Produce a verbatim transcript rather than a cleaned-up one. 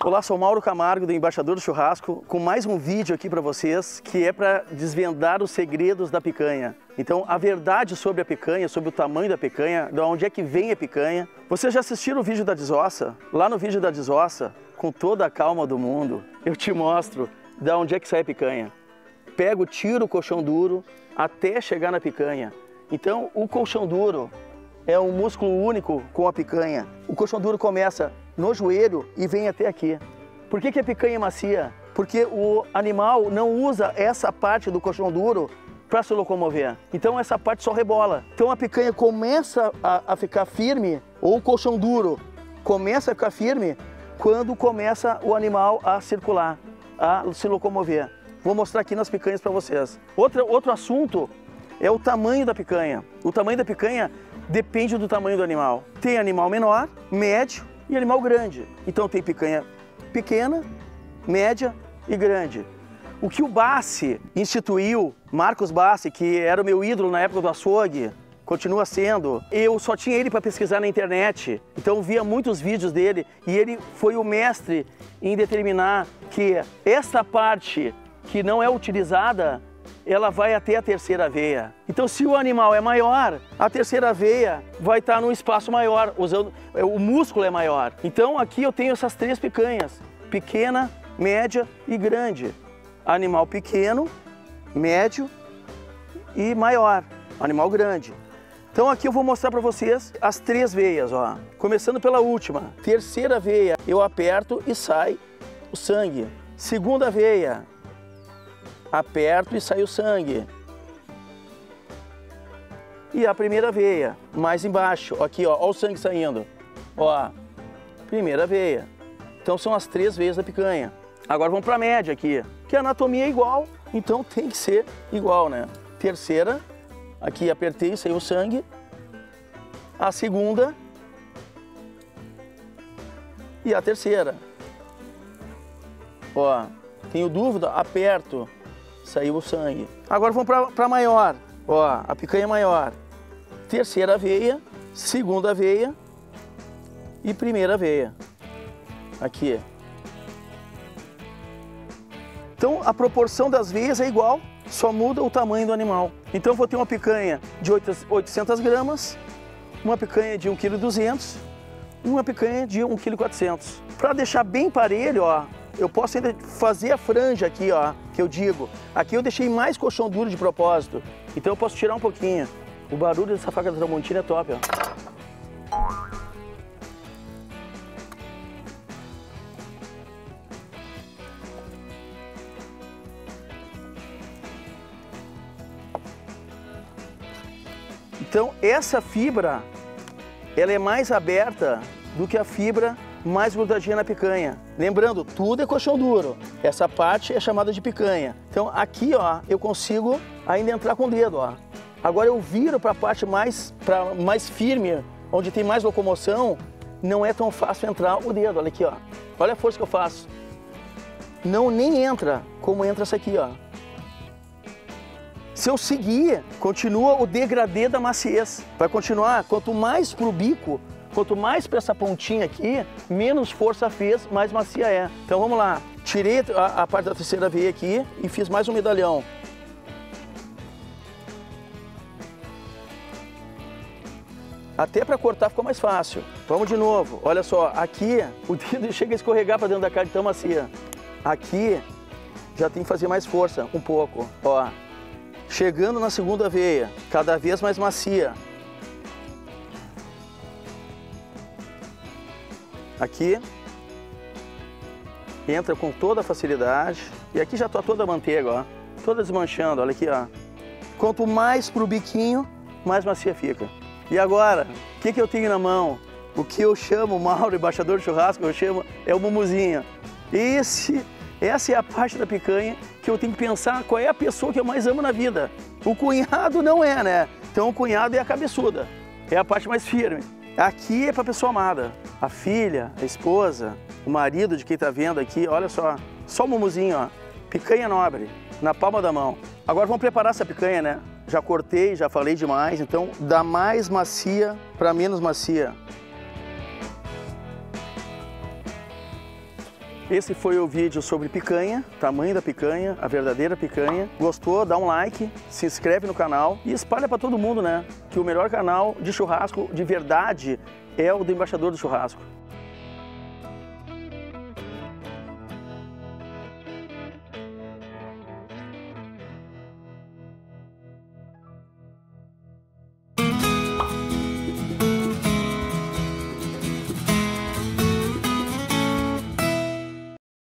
Olá, sou Mauro Camargo, do Embaixador do Churrasco, com mais um vídeo aqui para vocês, que é para desvendar os segredos da picanha. Então, a verdade sobre a picanha, sobre o tamanho da picanha, de onde é que vem a picanha. Vocês já assistiram o vídeo da desossa? Lá no vídeo da desossa, com toda a calma do mundo, eu te mostro de onde é que sai a picanha. Pego, tiro o colchão duro até chegar na picanha. Então, o colchão duro é um músculo único com a picanha. O colchão duro começa no joelho e vem até aqui. Por que que a picanha é macia? Porque o animal não usa essa parte do colchão duro para se locomover. Então essa parte só rebola. Então a picanha começa a, a ficar firme, ou o colchão duro começa a ficar firme, quando começa o animal a circular, a se locomover. Vou mostrar aqui nas picanhas para vocês. Outra, outro assunto é o tamanho da picanha. O tamanho da picanha depende do tamanho do animal. Tem animal menor, médio e animal grande. Então tem picanha pequena, média e grande. O que o Bassi instituiu, Marcos Bassi, que era o meu ídolo na época do açougue, continua sendo. Eu só tinha ele para pesquisar na internet, então via muitos vídeos dele e ele foi o mestre em determinar que essa parte que não é utilizada, ela vai até a terceira veia. Então, se o animal é maior, a terceira veia vai estar num espaço maior, usando, o músculo é maior. Então, aqui eu tenho essas três picanhas, pequena, média e grande. Animal pequeno, médio e maior, animal grande. Então, aqui eu vou mostrar para vocês as três veias, ó. Começando pela última, terceira veia, eu aperto e sai o sangue. Segunda veia, aperto e sai o sangue. E a primeira veia, mais embaixo, aqui ó, ó o sangue saindo. Ó, primeira veia. Então são as três veias da picanha. Agora vamos para a média aqui, que a anatomia é igual, então tem que ser igual, né? Terceira, aqui apertei e saiu o sangue. A segunda e a terceira. Ó, tenho dúvida, aperto, saiu o sangue. Agora vamos para a maior. Ó, a picanha maior. Terceira veia, segunda veia e primeira veia. Aqui. Então a proporção das veias é igual, só muda o tamanho do animal. Então eu vou ter uma picanha de oitocentas gramas, uma picanha de um vírgula duzentos quilos e uma picanha de um vírgula quatrocentos quilos. Para deixar bem parelho, ó, eu posso ainda fazer a franja aqui, ó, que eu digo. Aqui eu deixei mais colchão duro de propósito, então eu posso tirar um pouquinho. O barulho dessa faca da Tramontina é top, ó. Então essa fibra, ela é mais aberta do que a fibra mais grudadinha na picanha. Lembrando, tudo é colchão duro. Essa parte é chamada de picanha. Então aqui, ó, eu consigo ainda entrar com o dedo, ó. Agora eu viro para a parte mais, pra, mais firme, onde tem mais locomoção, não é tão fácil entrar o dedo. Olha aqui, ó. Olha a força que eu faço. Não nem entra como entra essa aqui, ó. Se eu seguir, continua o degradê da maciez. Vai continuar, quanto mais pro bico, quanto mais para essa pontinha aqui, menos força fez, mais macia é. Então vamos lá. Tirei a, a parte da terceira veia aqui e fiz mais um medalhão. Até para cortar ficou mais fácil. Vamos de novo. Olha só, aqui o dedo chega a escorregar para dentro da carne tão macia. Aqui já tem que fazer mais força, um pouco. Ó, chegando na segunda veia, cada vez mais macia. Aqui, entra com toda a facilidade. E aqui já está toda a manteiga, ó. Toda desmanchando, olha aqui, ó. Quanto mais pro biquinho, mais macia fica. E agora, o que que eu tenho na mão? O que eu chamo, Mauro, embaixador de churrasco, eu chamo, é o mumuzinho. Esse, essa é a parte da picanha que eu tenho que pensar qual é a pessoa que eu mais amo na vida. O cunhado não é, né? Então o cunhado é a cabeçuda, é a parte mais firme. Aqui é para a pessoa amada, a filha, a esposa, o marido de quem está vendo aqui, olha só, só o mumuzinho, ó, picanha nobre, na palma da mão. Agora vamos preparar essa picanha, né? Já cortei, já falei demais, então da mais macia para menos macia. Esse foi o vídeo sobre picanha, tamanho da picanha, a verdadeira picanha. Gostou? Dá um like, se inscreve no canal e espalha para todo mundo, né? Que o melhor canal de churrasco de verdade é o do Embaixador do Churrasco.